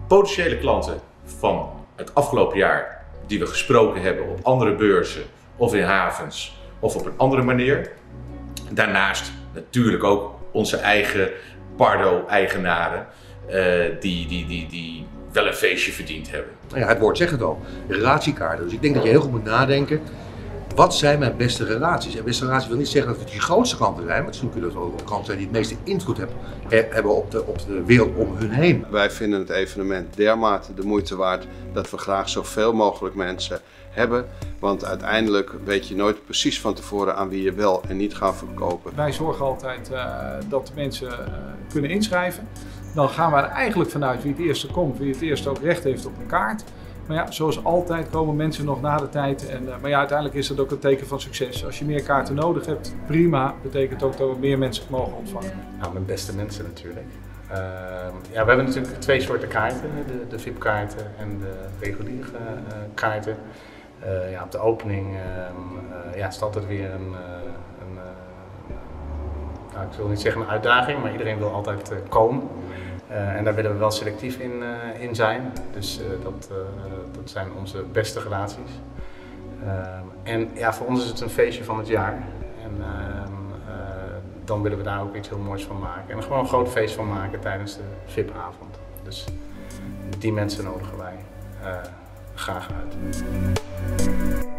potentiële klanten van het afgelopen jaar die we gesproken hebben op andere beurzen of in havens of op een andere manier. Daarnaast natuurlijk ook onze eigen Pardo-eigenaren die wel een feestje verdiend hebben. Nou ja, het woord zegt het al, relatiekaarten. Dus ik denk dat je heel goed moet nadenken, wat zijn mijn beste relaties? En beste relaties wil niet zeggen dat het je grootste klanten zijn, maar misschien kunnen het ook klanten zijn die het meeste invloed hebben op de wereld om hun heen. Wij vinden het evenement dermate de moeite waard dat we graag zoveel mogelijk mensen hebben. Want uiteindelijk weet je nooit precies van tevoren aan wie je wel en niet gaat verkopen. Wij zorgen altijd dat de mensen kunnen inschrijven. Dan gaan we er eigenlijk vanuit wie het eerste komt, wie het eerste ook recht heeft op een kaart. Maar ja, zoals altijd komen mensen nog na de tijd. Maar ja, uiteindelijk is dat ook een teken van succes. Als je meer kaarten nodig hebt, prima. Betekent ook dat we meer mensen mogen ontvangen. Nou, mijn beste mensen natuurlijk. Ja, we hebben natuurlijk twee soorten kaarten. De VIP-kaarten en de reguliere kaarten. Ja, op de opening ja, is het altijd weer nou, ik wil niet zeggen een uitdaging, maar iedereen wil altijd komen. En daar willen we wel selectief in zijn. Dus dat zijn onze beste relaties. En ja, voor ons is het een feestje van het jaar. En dan willen we daar ook iets heel moois van maken. En gewoon een groot feest van maken tijdens de VIP-avond. Dus die mensen nodigen wij graag uit.